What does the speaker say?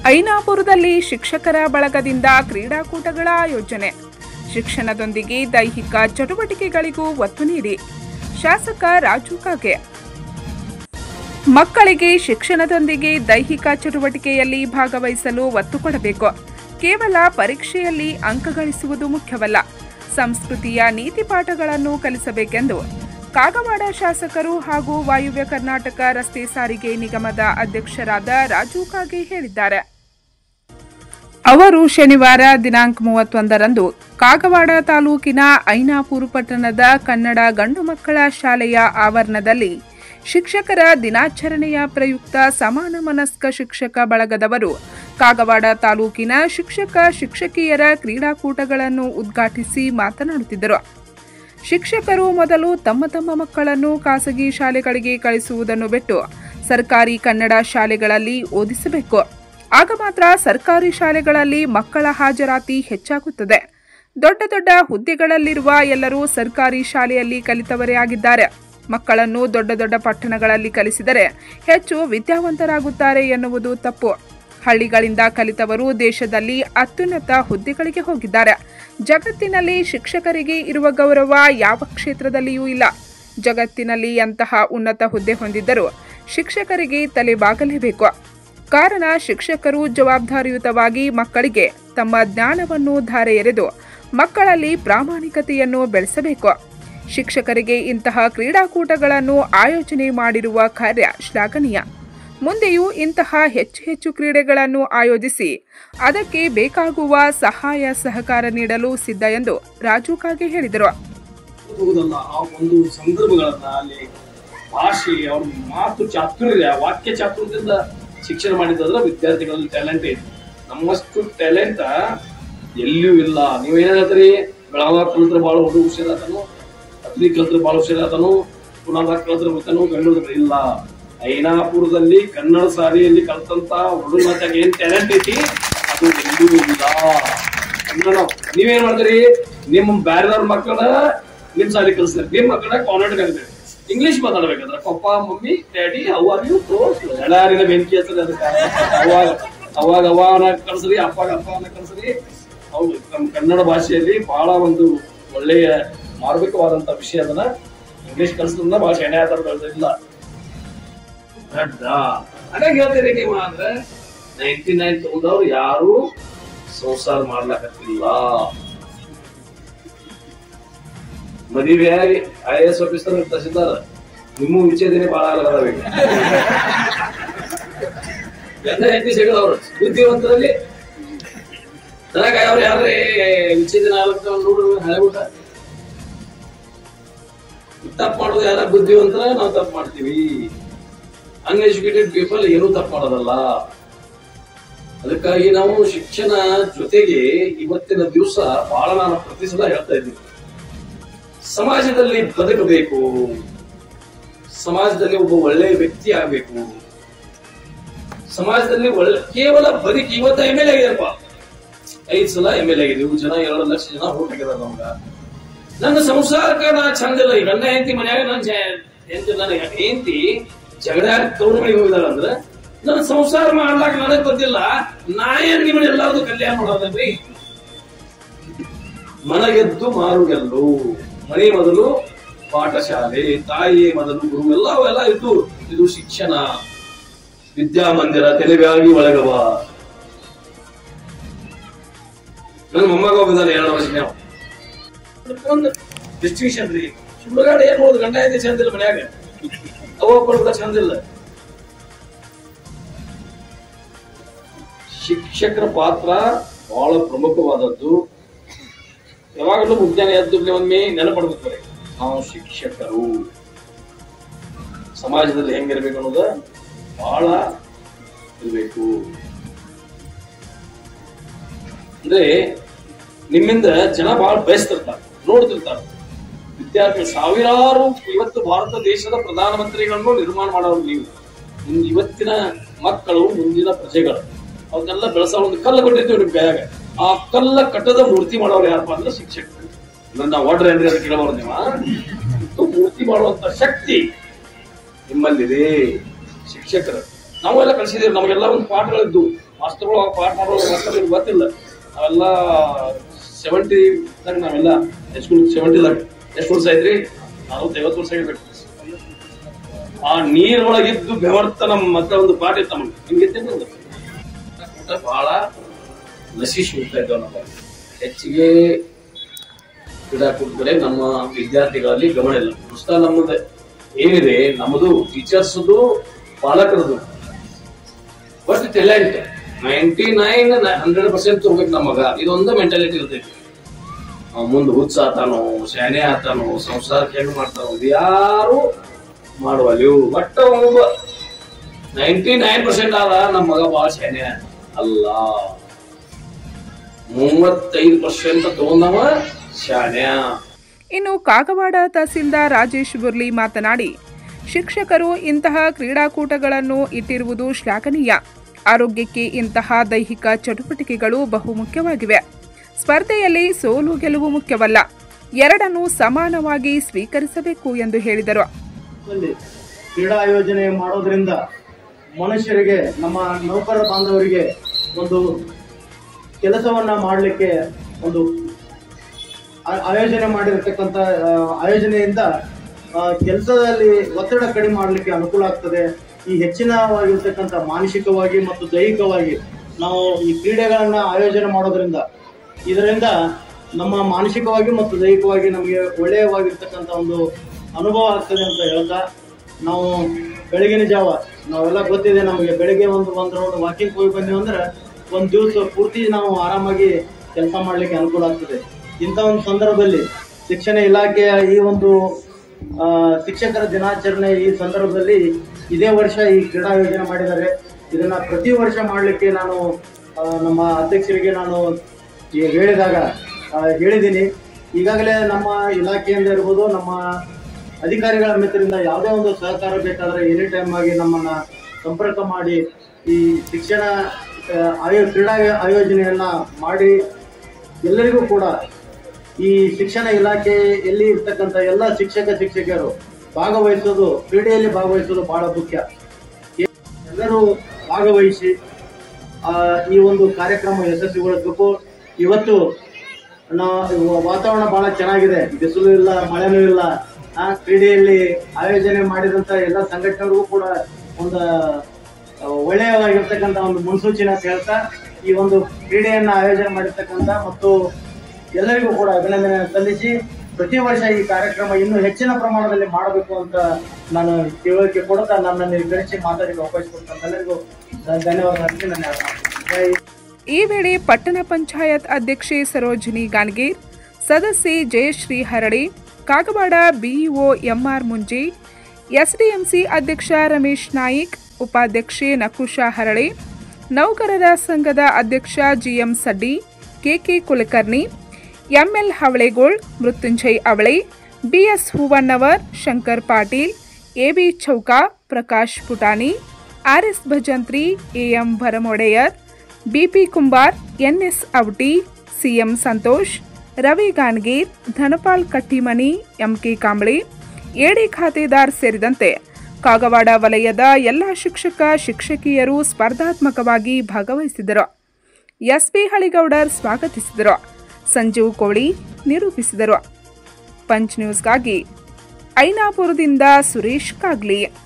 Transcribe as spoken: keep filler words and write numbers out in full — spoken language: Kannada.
ಐನಾಪುರದಲ್ಲಿ ಶಿಕ್ಷಕರ ಬಳಗದಿಂದ ಕ್ರೀಡಾಕೂಟಗಳ ಆಯೋಜನೆ. ಶಿಕ್ಷಣದೊಂದಿಗೆ ದೈಹಿಕ ಚಟುವಟಿಕೆಗಳಿಗೂ ಒತ್ತು ನೀಡಿ. ಶಾಸಕ ರಾಜು ಕಾಗೆ. ಮಕ್ಕಳಿಗೆ ಶಿಕ್ಷಣದೊಂದಿಗೆ ದೈಹಿಕ ಚಟುವಟಿಕೆಯಲ್ಲಿ ಭಾಗವಹಿಸಲು ಒತ್ತು ಕೊಡಬೇಕು. ಕೇವಲ ಪರೀಕ್ಷೆಯಲ್ಲಿ ಅಂಕ ಗಳಿಸುವುದು ಮುಖ್ಯವಲ್ಲ, ಸಂಸ್ಕೃತಿಯ ನೀತಿ ಪಾಠಗಳನ್ನು ಕಲಿಸಬೇಕೆಂದು ಕಾಗವಾಡ ಶಾಸಕರು ಹಾಗೂ ವಾಯುವ್ಯ ಕರ್ನಾಟಕ ರಸ್ತೆ ಸಾರಿಗೆ ನಿಗಮದ ಅಧ್ಯಕ್ಷರಾದ ರಾಜು ಕಾಗೆ ಹೇಳಿದ್ದಾರೆ. ಅವರು ಶನಿವಾರ ದಿನಾಂಕ ಮೂವತ್ತೊಂದರಂದು ಕಾಗವಾಡ ತಾಲೂಕಿನ ಐನಾಪುರ ಪಟ್ಟಣದ ಕನ್ನಡ ಗಂಡು ಮಕ್ಕಳ ಶಾಲೆಯ ಆವರಣದಲ್ಲಿ ಶಿಕ್ಷಕರ ದಿನಾಚರಣೆಯ ಪ್ರಯುಕ್ತ ಸಮಾನ ಮನಸ್ಕ ಶಿಕ್ಷಕ ಬಳಗದವರು ಕಾಗವಾಡ ತಾಲೂಕಿನ ಶಿಕ್ಷಕ ಶಿಕ್ಷಕಿಯರ ಕ್ರೀಡಾಕೂಟಗಳನ್ನು ಉದ್ಘಾಟಿಸಿ ಮಾತನಾಡುತ್ತಿದ್ದರು. ಶಿಕ್ಷಕರು ಮೊದಲು ತಮ್ಮ ತಮ್ಮ ಮಕ್ಕಳನ್ನು ಖಾಸಗಿ ಶಾಲೆಗಳಿಗೆ ಕಳಿಸುವುದನ್ನು ಬಿಟ್ಟು ಸರ್ಕಾರಿ ಕನ್ನಡ ಶಾಲೆಗಳಲ್ಲಿ ಓದಿಸಬೇಕು. ಆಗ ಮಾತ್ರ ಸರ್ಕಾರಿ ಶಾಲೆಗಳಲ್ಲಿ ಮಕ್ಕಳ ಹಾಜರಾತಿ ಹೆಚ್ಚಾಗುತ್ತದೆ. ದೊಡ್ಡ ದೊಡ್ಡ ಹುದ್ದೆಗಳಲ್ಲಿರುವ ಎಲ್ಲರೂ ಸರ್ಕಾರಿ ಶಾಲೆಯಲ್ಲಿ ಕಲಿತವರೇ ಆಗಿದ್ದಾರೆ. ಮಕ್ಕಳನ್ನು ದೊಡ್ಡ ದೊಡ್ಡ ಪಟ್ಟಣಗಳಲ್ಲಿ ಕಲಿಸಿದರೆ ಹೆಚ್ಚು ವಿದ್ಯಾವಂತರಾಗುತ್ತಾರೆ ಎನ್ನುವುದು ತಪ್ಪು. ಹಳ್ಳಿಗಳಿಂದ ಕಲಿತವರು ದೇಶದಲ್ಲಿ ಅತ್ಯುನ್ನತ ಹುದ್ದೆಗಳಿಗೆ ಹೋಗಿದ್ದಾರೆ. ಜಗತ್ತಿನಲ್ಲಿ ಶಿಕ್ಷಕರಿಗೆ ಇರುವ ಗೌರವ ಯಾವ ಕ್ಷೇತ್ರದಲ್ಲಿಯೂ ಇಲ್ಲ. ಜಗತ್ತಿನಲ್ಲಿ ಎಂತಹ ಉನ್ನತ ಹುದ್ದೆ ಹೊಂದಿದ್ದರೂ ಶಿಕ್ಷಕರಿಗೆ ತಲೆಬಾಗಲೇಬೇಕು. ಕಾರಣ ಶಿಕ್ಷಕರು ಜವಾಬ್ದಾರಿಯುತವಾಗಿ ಮಕ್ಕಳಿಗೆ ತಮ್ಮ ಜ್ಞಾನವನ್ನು ಧಾರೆ ಎರೆದು ಮಕ್ಕಳಲ್ಲಿ ಪ್ರಾಮಾಣಿಕತೆಯನ್ನು ಬೆಳೆಸಬೇಕು. ಶಿಕ್ಷಕರಿಗೆ ಇಂತಹ ಕ್ರೀಡಾಕೂಟಗಳನ್ನು ಆಯೋಜನೆ ಮಾಡಿರುವ ಕಾರ್ಯ ಶ್ಲಾಘನೀಯ. ಮುಂದೆಯೂ ಇಂತಹ ಹೆಚ್ಚು ಹೆಚ್ಚು ಕ್ರೀಡೆಗಳನ್ನು ಆಯೋಜಿಸಿ ಅದಕ್ಕೆ ಬೇಕಾಗುವ ಸಹಾಯ ಸಹಕಾರ ನೀಡಲು ಸಿದ್ಧ ಎಂದು ರಾಜು ಕಾಗೆ ಹೇಳಿದರು. ಒಂದು ಸಂದರ್ಭಗಳನ್ನ ಅಲ್ಲಿ ಭಾಷೆ, ಅವ್ರ ಮಾತು ಚಾತುರ್ಯ, ವಾಕ್ಯ ಚಾತುರ್ಯದಿಂದ ಶಿಕ್ಷಣ ಮಾಡಿದ್ರೆ ವಿದ್ಯಾರ್ಥಿಗಳಲ್ಲಿ ಟ್ಯಾಲೆಂಟ್ ಇದೆ. ನಮ್ಮಷ್ಟು ಟ್ಯಾಲೆಂಟ್ ಎಲ್ಲಿಯೂ ಇಲ್ಲ. ನೀವೇನ್ ಹೇಳ್ತೀರಿ, ಬೆಳಗಾವ ಕಲ್ತ್ರ ಬಾಳ ಹುಡುಗ ಹುಷಾರಾತನು, ಅಗ್ನಿ ಕಲ್ತ್ರ ಬಾಳ ಹುಷಾರಾತನು, ಪುನಃ ಕಲ್ತ್ರ ಗೊತ್ತಾನು, ಬೆಂಗಳೂರು ಇಲ್ಲ. ಐನಾಪುರದಲ್ಲಿ ಕನ್ನಡ ಶಾಲೆಯಲ್ಲಿ ಕಲ್ತಂತ ಹುಡುಗ ಮತ್ತಾಗ ಏನ್ ಟ್ಯಾಲೆಂಟ್ ಐತಿ ಅದು ಎಲ್ಲಿಯೂ ಇಲ್ಲ. ಕನ್ನಡ ನೀವೇನ್ ಮಾಡ್ತೀರಿ, ನಿಮ್ ಬ್ಯಾರೆದವ್ರ ಮಕ್ಕಳ ನಿಮ್ ಶಾಲೆ ಕಲಿಸ್ತಾರೆ, ನಿಮ್ ಮಕ್ಕಳ ಕಾನ್ವೆಂಟ್ ಕಲಿತಾರೆ. ಇಂಗ್ಲಿಷ್ ಮಾತಾಡ್ಬೇಕಾದ್ರೆ ಪಪ್ಪ ಮಮ್ಮಿ ಡ್ಯಾಡಿ ಅವಾಗ ಎಲ್ಲಾರಿನ ಬೆಂಕಿ ಹಚ್ಚರಿ. ಅದಕ್ಕೆ ಅವಾಗ ಅವಾಗ ಅವನ ಕಲ್ಸ್ರಿ, ಅಪ್ಪಾಗ ಅಪ್ಪನ ಕಲ್ಸ್ರಿ. ಅವು ನಮ್ಮ ಕನ್ನಡ ಭಾಷೆಯಲ್ಲಿ ಬಹಳ ಒಂದು ಒಳ್ಳೆಯ ಮಾರ್ಮಿಕವಾದಂತ ವಿಷಯ. ಅದನ್ನ ಇಂಗ್ಲಿಷ್ ಕಲ್ಸೋದ್ರಿಂದ ಬಹಳ ಶೆಣೆ ಆತಾಡೋದಿಲ್ಲ. ಅದಾಗ ಹೇಳ್ತೀರಿ ನೀವು ಅಂದ್ರೆ ನೈನ್ಟಿ ನೈನ್ ತಗೊಂಡವ್ರು ಯಾರು ಸಂಸಾರ ಮಾಡ್ಲಾಕತ್ತಿಲ್ಲ. ಮದುವೆಯಾಗಿ I A S officer tahsildar ನಿಮ್ಮ ವಿಚ್ಛೇದನೆ ಬಹಳ ಆಗಲ್ಲ. ಎಲ್ಲ ಹೆಂಡತಿ ಸಿಗದವ್ರು ಬುದ್ಧಿವಂತರಲ್ಲಿ ನನಗ ಅವ್ರು ಯಾರೇ ವಿಚ್ಛೇದನ ಆಗತ್ತ ನೋಡ್ರಿ. ಹಳೆಬಿಟ್ಟ ತಪ್ಪು ಮಾಡೋದು ಯಾರ ಬುದ್ಧಿವಂತರ ನಾವು ತಪ್ಪು ಮಾಡ್ತೀವಿ. ಅನ್ಎಜುಕೇಟೆಡ್ ಪೀಪಲ್ ಏನೂ ತಪ್ಪು ಮಾಡೋದಲ್ಲ. ಅದಕ್ಕಾಗಿ ನಾವು ಶಿಕ್ಷಣ ಜೊತೆಗೆ ಇವತ್ತಿನ ದಿವಸ ಬಹಳ ನಾನು ಪ್ರತಿ ಸಲ ಹೇಳ್ತಾ ಇದ್ದೀನಿ, ಸಮಾಜದಲ್ಲಿ ಬದುಕಬೇಕು, ಸಮಾಜದಲ್ಲಿ ಒಬ್ಬ ಒಳ್ಳೆಯ ವ್ಯಕ್ತಿ ಆಗಬೇಕು, ಸಮಾಜದಲ್ಲಿ ಒಳ್ಳೆ ಕೇವಲ ಬದುಕಿ. ಇವತ್ತ ಎಮ್ ಎಲ್ ಎ ಆಗಿದೆಪ್ಪ, ಐದ್ ಸಲ ಎಮ್ ಎಲ್ ಎ ಆಗಿದ್ದೀವಿ, ಜನ ಎರಡು ಲಕ್ಷ ಜನ ಓಟ್ ಹಾಕಿದಾರ ನಮ್ಗ. ನನ್ನ ಸಂಸಾರಕ್ಕ ನಾ ಚಂದಿಲ್ಲ. ಈಗ ನನ್ನ ಹೆಂಡತಿ ಮನ್ಯಾಗ ನನ್ನ ನನ್ನ ಹೆಂಡತಿ ಜಗಳ ತಗೊಂಡ್ ಮನೆಗೆ ಹೋಗಿದಾಳ ಅಂದ್ರೆ ನನ್ನ ಸಂಸಾರ ಮಾಡ್ಲಾಕ ನನಗ್ ಗೊತ್ತಿಲ್ಲ. ನಾ ಏನ್ ನಿಮ್ಮನ್ನ ಎಲ್ಲಾರ್ದು ಕಲ್ಯಾಣ ಮಾಡೋದನ್ರಿ. ಮನಗೆದ್ದು ಮಾರುಗೆಲ್ಲು, ಮನೆ ಮೊದಲು ಪಾಠಶಾಲೆ, ತಾಯಿ ಮೊದಲು ಗುರು, ಎಲ್ಲ ಎಲ್ಲ ಇದ್ದು ಇದು ಶಿಕ್ಷಣ. ವಿದ್ಯಾಮಂದಿರ ತೆಲೆಬ್ಯಾಗಿ ಒಳಗವ. ನನ್ನ ಮೊಮ್ಮಗ ಹೋಗಿದ್ದಾನೆ ಎರಡು ವರ್ಷ. ಒಂದು ಡಿಸ್ಟಿಂಕ್ಷನ್ ರೀ. ಹುಡುಗಾಡ ಏನ್ ಮಾಡೋದು, ಗಂಡ ಐತಿ ಚಂದಿಲ್ಲ ಮನ್ಯಾಗ, ಅವ ಕೂಡ ಚಂದಿಲ್ಲ. ಶಿಕ್ಷಕರ ಪಾತ್ರ ಬಹಳ ಪ್ರಮುಖವಾದದ್ದು. ಯಾವಾಗಲೂ ಮುಂಜಾನೆ ಎದ್ದು ಒಮ್ಮೆ ನೆನಪಡ್ಬೇಕು, ನಾವು ಶಿಕ್ಷಕರು ಸಮಾಜದಲ್ಲಿ ಹೆಂಗಿರ್ಬೇಕು ಅನ್ನೋದು ಬಹಳ ಇರ್ಬೇಕು. ಅಂದ್ರೆ ನಿಮ್ಮಿಂದ ಜನ ಬಹಳ ಬಯಸ್ತಿರ್ತಾರೆ, ನೋಡ್ತಿರ್ತಾರೆ. ವಿದ್ಯಾರ್ಥಿ ಸಾವಿರಾರು ಇವತ್ತು ಭಾರತ ದೇಶದ ಪ್ರಧಾನಮಂತ್ರಿಗಳನ್ನು ನಿರ್ಮಾಣ ಮಾಡೋರು ನೀವು. ಇವತ್ತಿನ ಮಕ್ಕಳು ಮುಂದಿನ ಪ್ರಜೆಗಳು, ಅವನ್ನೆಲ್ಲ ಬೆಳೆಸೋ ಒಂದು ಕಲ್ಲು ಕೊಟ್ಟಿರ್ತೀವಿ ನಿಮ್ ಕೈಯಾಗ. ಆ ಕಲ್ಲ ಕಟ್ಟದ ಮೂರ್ತಿ ಮಾಡೋರು ಯಾರಪ್ಪ ಅಂದ್ರೆ ಶಿಕ್ಷಕರು. ಅಂದ್ರೆ ನಾವು ವಾಡ್ರ ಏನ್ರಿ ಅಂತ ಕೇಳಬಾರ್ದು. ನೀವು ಮೂರ್ತಿ ಮಾಡುವಂತ ಶಕ್ತಿ ನಿಮ್ಮಲ್ಲಿದೆ ಶಿಕ್ಷಕರು. ನಾವೆಲ್ಲ ಕಲಿಸಿದ್ದೀವಿ. ನಮಗೆಲ್ಲ ಒಂದು ಪಾಠಗಳಿದ್ದು ಮಾಸ್ತರ್ಗಳು ಪಾಠ ಮಾಡೋ ಮಾಸ್ತರ್ಗಳಿಗೆ ಗೊತ್ತಿಲ್ಲ. ನಾವೆಲ್ಲ ಸೆವೆಂಟಿ ನಾವೆಲ್ಲ ಸ್ಕೂಲ್ ಸೆವೆಂಟಿದಾಗ ಎಷ್ಟು ವರ್ಷ ಆಯ್ತ್ರಿ? ನಲವತ್ತೈವತ್ತು ವರ್ಷ ಆಗಿರ್ಬೇಕು. ಆ ನೀರೊಳಗಿದ್ದು ಬೆವರ್ತ ನಮ್ಮ ಮತ್ತೆ ಒಂದು ಪಾಠ ಇತ್ತ ನಮ್ಗೆ. ನಿಮ್ಗೆ ಊಟ ಬಹಳ ನಶಿಸಿ ಹೋಗ್ತಾ ಇದ್ದಾವೆ. ನಮ್ಮ ಹೆಚ್ಚಿಗೆ ಕ್ರೀಡಾಕೂಟ ಕಡೆ ನಮ್ಮ ವಿದ್ಯಾರ್ಥಿಗಳಲ್ಲಿ ಗಮನ ಇಲ್ಲ. ಪುಸ್ತಕ ನಮ್ಮದು ಏನಿದೆ, ನಮ್ಮದು ಟೀಚರ್ಸ್ದು ಪಾಲಕರದು but talent ninety nine hundred percent ತಗೋಬೇಕು ನಮಗ. ಇದೊಂದು ಮೆಂಟಾಲಿಟಿ ಇರ್ತೈತಿ. ಮುಂದೆ ಹುಚ್ಚ ಆತಾನೋ, ಶಾನೆ ಆತಾನೋ, ಸಂಸಾರಕ್ಕೆ ಹೆಣ್ಣು ಮಾಡ್ತಾನೋ, ಯಾರು ಮಾಡುವಲ್ಲಿ ಬಟ್ ಒಬ್ಬ ನೈಂಟಿ ನೈನ್ ಪರ್ಸೆಂಟ್ ಆದ ನಮ್ಮ ಮಗ ಬಹಳ ಶಾನೆ ಅಲ್ಲ. ಮೂವತ್ತೈದು ಪರ್ಸೆಂಟ್ ತಗೊಂಡವ ಶಾನ್ಯ. ಇನ್ನು ಕಾಗವಾಡ ತಹಸೀಲ್ದಾರ್ ರಾಜೇಶ್ ಬುರ್ಲಿ ಮಾತನಾಡಿ, ಶಿಕ್ಷಕರು ಇಂತಹ ಕ್ರೀಡಾಕೂಟಗಳನ್ನು ಇಟ್ಟಿರುವುದು ಶ್ಲಾಘನೀಯ. ಆರೋಗ್ಯಕ್ಕೆ ಇಂತಹ ದೈಹಿಕ ಚಟುವಟಿಕೆಗಳು ಬಹುಮುಖ್ಯವಾಗಿವೆ. ಸ್ಪರ್ಧೆಯಲ್ಲಿ ಸೋಲು ಗೆಲುವು ಮುಖ್ಯವಲ್ಲ, ಎರಡನ್ನೂ ಸಮಾನವಾಗಿ ಸ್ವೀಕರಿಸಬೇಕು ಎಂದು ಹೇಳಿದರು. ಕ್ರೀಡಾ ಆಯೋಜನೆ ಮಾಡೋದ್ರಿಂದ ಮನುಷ್ಯರಿಗೆ, ನಮ್ಮ ನೌಕರ ಬಾಂಧವರಿಗೆ ಒಂದು ಕೆಲಸವನ್ನ ಮಾಡಲಿಕ್ಕೆ ಒಂದು ಆಯೋಜನೆ ಮಾಡಿರತಕ್ಕಂಥ ಆಯೋಜನೆಯಿಂದ ಕೆಲಸದಲ್ಲಿ ಒತ್ತಡ ಕಡಿಮೆ ಮಾಡಲಿಕ್ಕೆ ಅನುಕೂಲ ಆಗ್ತದೆ. ಈ ಹೆಚ್ಚಿನವಾಗಿರ್ತಕ್ಕಂಥ ಮಾನಸಿಕವಾಗಿ ಮತ್ತು ದೈಹಿಕವಾಗಿ ನಾವು ಈ ಕ್ರೀಡೆಗಳನ್ನ ಆಯೋಜನೆ ಮಾಡೋದ್ರಿಂದ ಇದರಿಂದ ನಮ್ಮ ಮಾನಸಿಕವಾಗಿ ಮತ್ತು ದೈಹಿಕವಾಗಿ ನಮಗೆ ಒಳ್ಳೆಯವಾಗಿರ್ತಕ್ಕಂಥ ಒಂದು ಅನುಭವ ಆಗ್ತದೆ ಅಂತ ಹೇಳ್ತಾ, ನಾವು ಬೆಳಗಿನ ಜಾವ ನಾವೆಲ್ಲ ಗೊತ್ತಿದೆ ನಮಗೆ, ಬೆಳಿಗ್ಗೆ ಒಂದು ಒಂದು ರೌಂಡ್ ವಾಕಿಂಗ್ ಹೋಗಿ ಬಂದೀವಿ ಅಂದ್ರೆ ಒಂದು ದಿವಸ ಪೂರ್ತಿ ನಾವು ಆರಾಮಾಗಿ ಕೆಲಸ ಮಾಡಲಿಕ್ಕೆ ಅನುಕೂಲ ಆಗ್ತದೆ. ಇಂಥ ಒಂದು ಸಂದರ್ಭದಲ್ಲಿ ಶಿಕ್ಷಣ ಇಲಾಖೆಯ ಈ ಒಂದು ಶಿಕ್ಷಕರ ದಿನಾಚರಣೆ ಈ ಸಂದರ್ಭದಲ್ಲಿ ಇದೇ ವರ್ಷ ಈ ಕ್ರೀಡಾ ಯೋಜನೆ ಮಾಡಿದ್ದಾರೆ. ಇದನ್ನ ಪ್ರತಿ ವರ್ಷ ಮಾಡಲಿಕ್ಕೆ ನಾನು ನಮ್ಮ ಅಧ್ಯಕ್ಷರಿಗೆ ನಾನು ಹೇಳಿದಾಗ ಹೇಳಿದ್ದೀನಿ. ಈಗಾಗಲೇ ನಮ್ಮ ಇಲಾಖೆಯಿಂದ ಇರ್ಬೋದು, ನಮ್ಮ ಅಧಿಕಾರಿಗಳ ಮಿತ್ರರಿಂದ ಯಾವುದೇ ಒಂದು ಸಹಕಾರ ಬೇಕಾದರೆ ಎನಿ ಟೈಮ್ ಆಗಿ ನಮ್ಮನ್ನ ಸಂಪರ್ಕ ಮಾಡಿ ಈ ಶಿಕ್ಷಣ ಆಯೋ ಕ್ರೀಡಾ ಆಯೋಜನೆಯನ್ನ ಮಾಡಿ ಎಲ್ಲರಿಗೂ ಕೂಡ ಈ ಶಿಕ್ಷಣ ಇಲಾಖೆಯಲ್ಲಿ ಇರ್ತಕ್ಕಂಥ ಎಲ್ಲ ಶಿಕ್ಷಕ ಶಿಕ್ಷಕಿಯರು ಭಾಗವಹಿಸೋದು, ಕ್ರೀಡೆಯಲ್ಲಿ ಭಾಗವಹಿಸೋದು ಬಹಳ ಮುಖ್ಯ. ಎಲ್ಲರೂ ಭಾಗವಹಿಸಿ ಈ ಒಂದು ಕಾರ್ಯಕ್ರಮ ಯಶಸ್ವಿಗೊಳಿಸಬೇಕು. ಇವತ್ತು ವಾತಾವರಣ ಬಹಳ ಚೆನ್ನಾಗಿದೆ, ಬಿಸಿಲು ಇಲ್ಲ, ಮಳೆನೂ ಇಲ್ಲ. ಆ ಕ್ರೀಡೆಯಲ್ಲಿ ಆಯೋಜನೆ ಮಾಡಿದಂತ ಎಲ್ಲ ಸಂಘಟನೆಗಳಿಗೂ ಕೂಡ ಒಂದು ಒಳ್ಳೆಯವಾಗಿರ್ತಕ್ಕಂಥ ಒಂದು ಮುನ್ಸೂಚನೆ ಅಂತ ಹೇಳ್ತಾ, ಈ ಒಂದು ಕ್ರೀಡೆಯನ್ನ ಆಯೋಜನೆ ಮಾಡಿರ್ತಕ್ಕಂಥ ಮತ್ತು ಎಲ್ಲರಿಗೂ ಕೂಡ ಅಭಿನಂದನೆ ಸಲ್ಲಿಸಿ ಪ್ರತಿ ವರ್ಷ ಈ ಕಾರ್ಯಕ್ರಮ ಇನ್ನೂ ಹೆಚ್ಚಿನ ಪ್ರಮಾಣದಲ್ಲಿ ಮಾಡಬೇಕು ಅಂತ ನಾನು ತಿಳುವಳಿಕೆ ಕೊಡ್ತಾ ನನ್ನನ್ನು ಕರೆಸಿ ಮಾತಾಡಿ ಅವಕಾಶ ಕೊಡ್ತಾ ಎಲ್ಲರಿಗೂ ಧನ್ಯವಾದ. ಈ ವೇಳೆ ಪಟ್ಟಣ ಪಂಚಾಯತ್ ಅಧ್ಯಕ್ಷೆ ಸರೋಜಿನಿ ಗಾನ್ಗೀರ್, ಸದಸ್ಯೆ Jayashree Haradi, Kagwad BEO MR Munji, SDMC ಅಧ್ಯಕ್ಷ ರಮೇಶ್ ನಾಯಿಕ್, ಉಪಾಧ್ಯಕ್ಷೆ ನಕುಷಾ ಹರಳೆ, ನೌಕರರ ಸಂಘದ ಅಧ್ಯಕ್ಷ GM Saddi, KK Kulkarni, ML Havalegol, Mrutyunjay Avale, BS Huvannavar, Shankar Patil, AB Chouka, Prakash Putani, RS Bhajantri, AM Bharamodeyar, BP Kumbar, NS Avati, CM Santosh, Ravi Gangir, Dhanpal Kattimani, MK Kamble, AD Khatedar ಸೇರಿದಂತೆ ಕಾಗವಾಡ ವಲಯದ ಎಲ್ಲ ಶಿಕ್ಷಕ ಶಿಕ್ಷಕಿಯರು ಸ್ಪರ್ಧಾತ್ಮಕವಾಗಿ ಭಾಗವಹಿಸಿದರು. ಎಸ್ಪಿ ಹಳಿಗೌಡರ್ ಸ್ವಾಗತಿಸಿದರು. ಸಂಜೀವ್ ಕೋಳಿ ನಿರೂಪಿಸಿದರು. ಪಂಚ್ ನ್ಯೂಸ್ಗಾಗಿ ಐನಾಪುರದಿಂದ ಸುರೇಶ್ ಕಾಗ್ಲಿ.